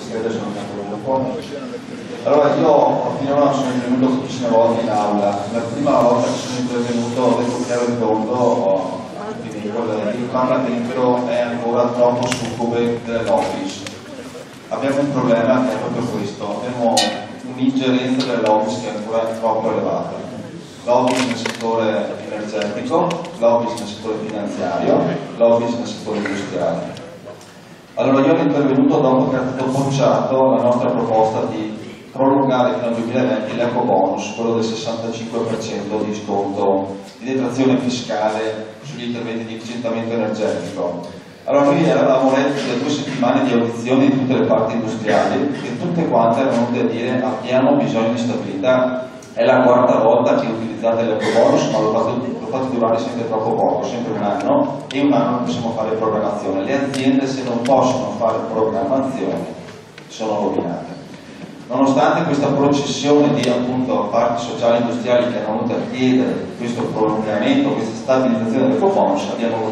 Stelle, sono andato fuori. Allora io finora sono intervenuto pochissime volte in aula. La prima volta che sono intervenuto ho detto chiaro in tondo il Parlamento è ancora troppo succube delle lobbies. Abbiamo un problema che è proprio questo, abbiamo un'ingerenza delle lobbies che è ancora troppo elevata. Lobbies nel settore energetico, lobbies nel settore finanziario, lobbies nel settore industriale. Allora io ho intervenuto dopo che è stato bocciato la nostra proposta di prolungare fino al 2020 l'ecobonus, quello del 65% di sconto di detrazione fiscale sugli interventi di efficientamento energetico. Allora noi avevamo letto da 2 settimane di audizioni di tutte le parti industriali che tutte quante erano venute a dire abbiamo bisogno di stabilità. È la 4ª volta che utilizzate l'ecobonus, ma lo fate durare sempre troppo poco, sempre un anno, e un anno non possiamo fare programmazione. Le aziende, se non possono fare programmazione, sono rovinate. Nonostante questa processione di appunto parti sociali e industriali che hanno venuto a chiedere questo prolungamento, questa stabilizzazione dell'ecobonus,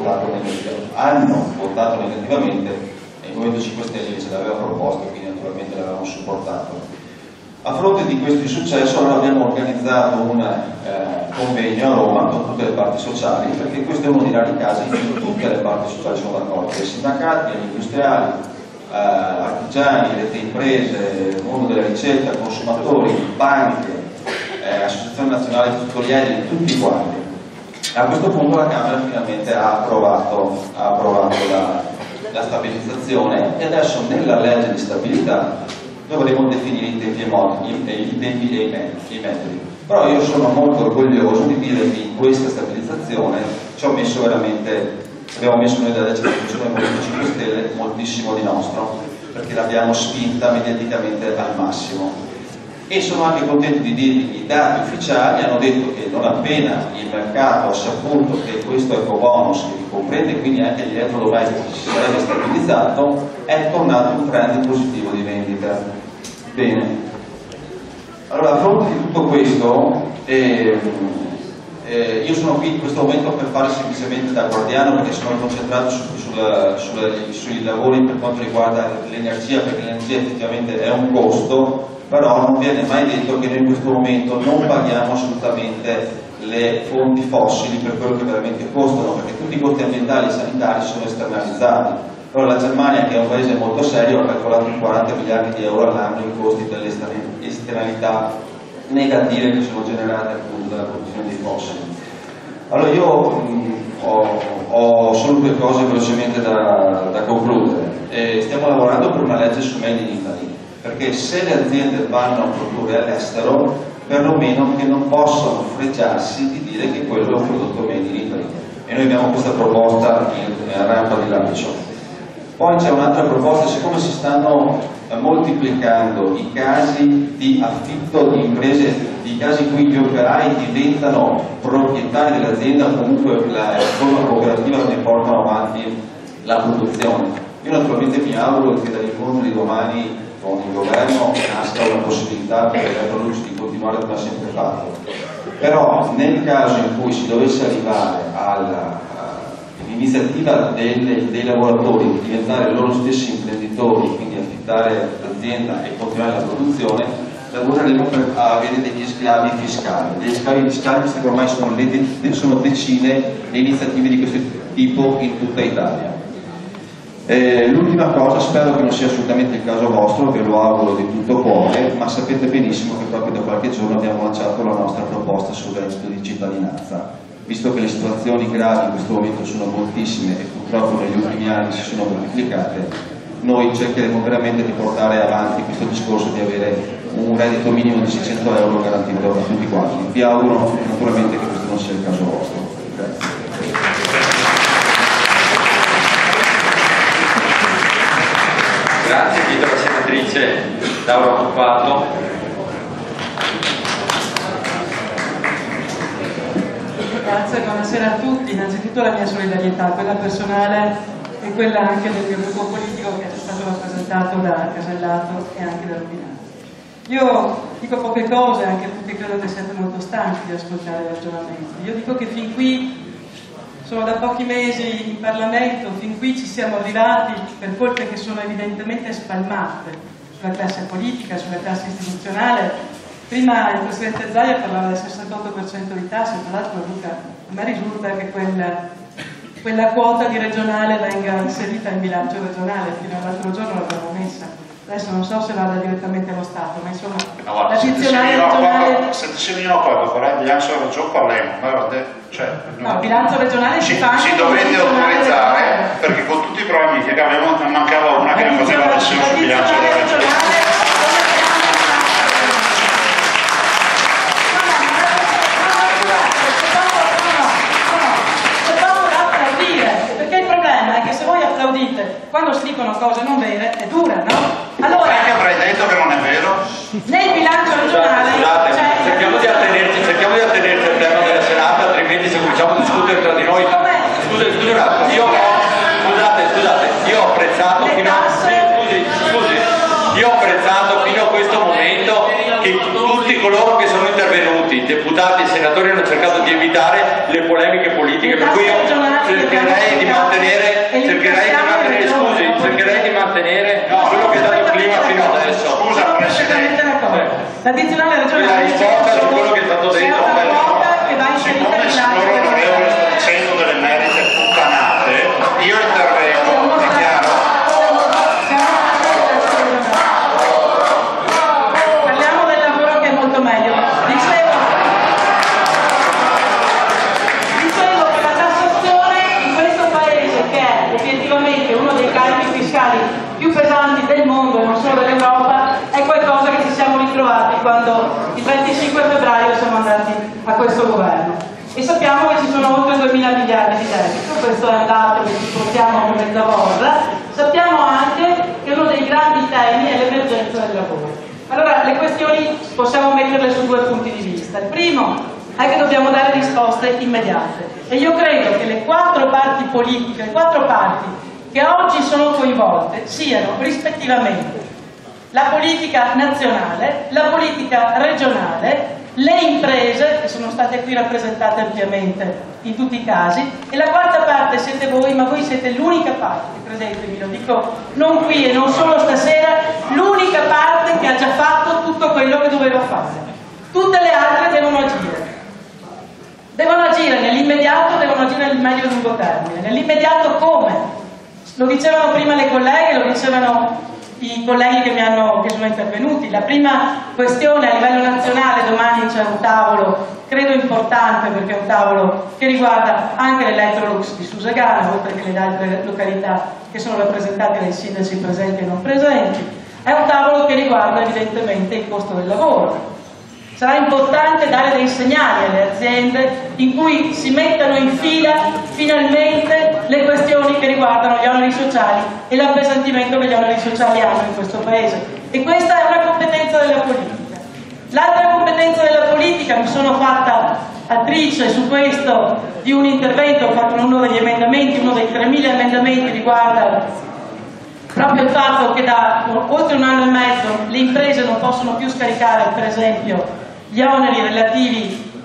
hanno votato negativamente e il Movimento 5 Stelle ce l'aveva proposto, quindi naturalmente l'avevamo supportato. A fronte di questo insuccesso allora abbiamo organizzato un convegno a Roma con tutte le parti sociali, perché questo è uno dei rari casi in cui tutte le parti sociali sono d'accordo, i sindacati, gli industriali, artigiani, le imprese, mondo della ricerca, consumatori, banche, associazioni nazionali tutoriali, tutti quanti. A questo punto la Camera finalmente ha approvato la stabilizzazione e adesso nella legge di stabilità dovremo definire i tempi e i metodi. Però io sono molto orgoglioso di dire che in questa stabilizzazione ci ho messo veramente, abbiamo messo noi della legge di funzione del Movimento 5 Stelle moltissimo di nostro, perché l'abbiamo spinta mediaticamente al massimo. E sono anche contento di dirvi che i dati ufficiali hanno detto che non appena il mercato ha saputo che questo ecobonus, che comprende quindi anche gli elettrodomestici, si sarebbe stabilizzato, è tornato un trend positivo di vendita. Bene, allora a fronte di tutto questo io sono qui in questo momento per fare semplicemente da guardiano, perché sono concentrato sui lavori per quanto riguarda l'energia, perché l'energia effettivamente è un costo, però non viene mai detto che noi in questo momento non paghiamo assolutamente le fonti fossili per quello che veramente costano, perché tutti i costi ambientali e sanitari sono esternalizzati. Allora la Germania, che è un paese molto serio, ha calcolato 40 miliardi di euro all'anno in costi delle esternalità negative che sono generate appunto dalla produzione di fossili. Allora io ho solo 2 cose velocemente da concludere. Stiamo lavorando per una legge su Made in Italy, perché se le aziende vanno a produrre all'estero, perlomeno che non possano fregiarsi di dire che quello è un prodotto Made in Italy. E noi abbiamo questa proposta in rampa di lancio. Poi c'è un'altra proposta, siccome si stanno moltiplicando i casi di affitto di imprese, i casi in cui gli operai diventano proprietari dell'azienda o comunque la forma cooperativa che portano avanti la produzione. Io naturalmente mi auguro che dall'incontro di domani con il governo nasca una possibilità per l'Elettrolux di continuare come ha sempre fatto. Però nel caso in cui si dovesse arrivare all'iniziativa dei lavoratori di diventare loro stessi imprenditori, quindi affittare l'azienda e continuare la produzione, lavoreremo per avere degli sgravi fiscali. Degli sgravi fiscali, visto che ormai sono decine le iniziative di questo tipo in tutta Italia. L'ultima cosa, spero che non sia assolutamente il caso vostro, ve lo auguro di tutto cuore, ma sapete benissimo che proprio da qualche giorno abbiamo lanciato la nostra proposta sul reddito di cittadinanza. Visto che le situazioni gravi in questo momento sono moltissime e purtroppo negli ultimi anni si sono moltiplicate, noi cercheremo veramente di portare avanti questo discorso di avere un reddito minimo di 600 euro garantito a tutti quanti. Vi auguro naturalmente che questo non sia il caso vostro. Grazie. Grazie, chiedo alla senatrice Laura Puppato. Grazie, buonasera a tutti. Innanzitutto la mia solidarietà, quella personale e quella anche del mio gruppo politico che è stato rappresentato da Casellato e anche da Rubinati. Io dico poche cose, anche perché credo che siate molto stanchi di ascoltare i ragionamenti. Io dico che fin qui, sono da pochi mesi in Parlamento, fin qui ci siamo arrivati per colpe che sono evidentemente spalmate sulla classe politica, sulla classe istituzionale. Prima il Presidente Zaia parlava del 68% di tasse, tra l'altro Luca, a me risulta che quella quota di regionale venga inserita in bilancio regionale, fino all'altro giorno l'abbiamo messa. Adesso non so se vada direttamente allo Stato, ma insomma l'addizionale regionale... Se si vengono poi a fare il bilancio della regione parliamo, no, il bilancio regionale si fa anche... Si dovrebbe autorizzare, perché con tutti i problemi che avevamo mancava una che non faceva versione sul bilancio della regione. Quando si dicono cose non vere è dura, no? Allora, che avrei detto che non è vero? Nel bilancio regionale cerchiamo di attenerci al tema della serata, altrimenti se cominciamo a discutere tra di noi. Scusi un attimo, io ho apprezzato fino a questo momento che tutti coloro che sono intervenuti, deputati e senatori, hanno cercato di evitare le polemiche politiche, per cui io cercherei di mantenere quello che è stato il clima fino adesso. Scusa Presidente, l'addizionale regionale la risposta su quello che è stato detto. Siccome l'onorevole sta dicendo delle merite puttanate, io intervengo, è chiaro? Parliamo del lavoro che è molto meglio. Dicevo che la tassazione in questo paese, che è obiettivamente uno dei carichi fiscali più pesanti del mondo e non solo dell'Europa, è qualcosa che ci siamo ritrovati quando il 25 febbraio siamo andati a questo governo. E sappiamo che ci sono oltre 2.000 miliardi di debito, questo è un dato che ci portiamo come mezza borsa. Sappiamo anche che uno dei grandi temi è l'emergenza del lavoro. Allora, le questioni possiamo metterle su due punti di vista. Il primo è che dobbiamo dare risposte immediate. E io credo che le quattro parti politiche, le quattro parti che oggi sono coinvolte siano rispettivamente la politica nazionale, la politica regionale, le imprese, che sono state qui rappresentate ampiamente in tutti i casi, e la quarta parte siete voi, ma voi siete l'unica parte, credetemi, lo dico non qui e non solo stasera, l'unica parte che ha già fatto tutto quello che doveva fare. Tutte le altre devono agire. Devono agire nell'immediato, devono agire nel medio-lungo termine. Nell'immediato come? Lo dicevano prima le colleghe, lo dicevano i colleghi che sono intervenuti. La prima questione a livello nazionale, domani c'è un tavolo, credo importante, perché è un tavolo che riguarda anche l'Electrolux di Susegana, oltre che le altre località che sono rappresentate dai sindaci presenti e non presenti. È un tavolo che riguarda evidentemente il costo del lavoro. Sarà importante dare dei segnali alle aziende in cui si mettano in fila finalmente le questioni che riguardano gli oneri sociali e l'appesantimento che gli oneri sociali hanno in questo Paese. E questa è una competenza della politica. L'altra competenza della politica, mi sono fatta attrice su questo di un intervento, ho fatto uno degli emendamenti, uno dei 3.000 emendamenti riguarda proprio il fatto che da oltre un anno e mezzo le imprese non possono più scaricare, per esempio, gli oneri relativi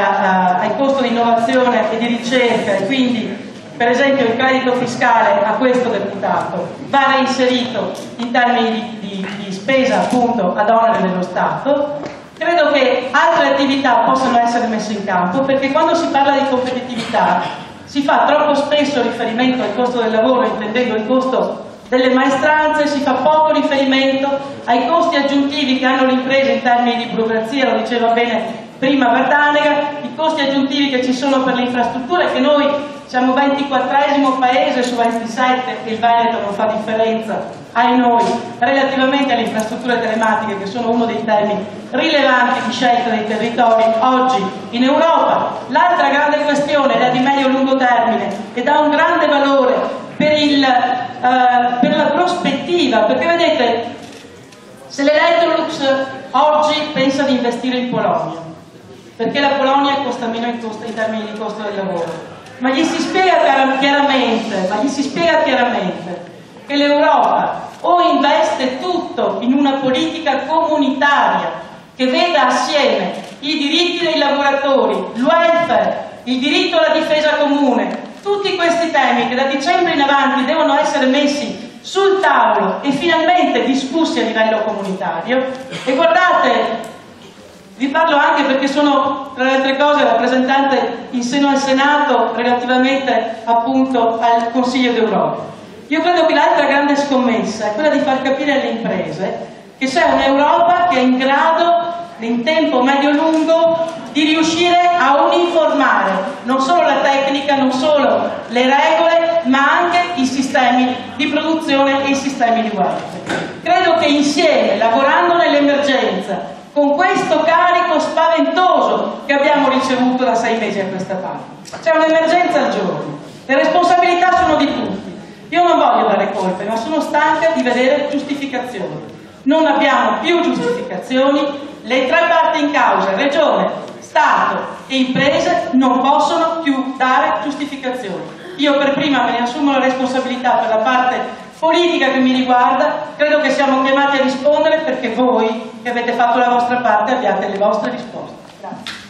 al costo di innovazione e di ricerca, e quindi per esempio il credito fiscale a questo deputato va reinserito in termini di spesa appunto ad onere dello Stato. Credo che altre attività possano essere messe in campo, perché quando si parla di competitività si fa troppo spesso riferimento al costo del lavoro, intendendo il costo delle maestranze, si fa poco riferimento ai costi aggiuntivi che hanno le imprese in termini di burocrazia, lo diceva bene prima Verdanega, i costi aggiuntivi che ci sono per le infrastrutture, che noi siamo 24esimo paese su 27 e il Veneto non fa differenza, ai noi, relativamente alle infrastrutture telematiche, che sono uno dei temi rilevanti di scelta dei territori oggi in Europa. L'altra grande questione è la di medio-lungo termine ed ha un grande valore per la prospettiva, perché vedete, se l'Electrolux oggi pensa di investire in Polonia, perché la Polonia costa meno in termini di costo del lavoro, ma gli si spiega chiaramente che l'Europa o investe tutto in una politica comunitaria che veda assieme i diritti dei lavoratori, il welfare, il diritto alla difesa comune, tutti questi temi che da dicembre in avanti devono essere messi sul tavolo e finalmente discussi a livello comunitario. E guardate, vi parlo anche perché sono, tra le altre cose, rappresentante in seno al Senato relativamente appunto al Consiglio d'Europa. Io credo che l'altra grande scommessa è quella di far capire alle imprese che c'è un'Europa che è in grado, in tempo medio-lungo, di riuscire a uniformare non solo la tecnica, non solo le regole, ma anche i sistemi di produzione e i sistemi di welfare. Credo che insieme, lavorando nell'emergenza, con questo carico spaventoso che abbiamo ricevuto da 6 mesi a questa parte, c'è un'emergenza al giorno, le responsabilità sono di tutti. Io non voglio dare colpe, ma sono stanca di vedere giustificazioni. Non abbiamo più giustificazioni, le tre parti in causa, Regione, Stato e imprese, non possono più dare giustificazioni. Io per prima me ne assumo la responsabilità per la parte politica che mi riguarda, credo che siamo chiamati a rispondere perché voi che avete fatto la vostra parte abbiate le vostre risposte. Grazie.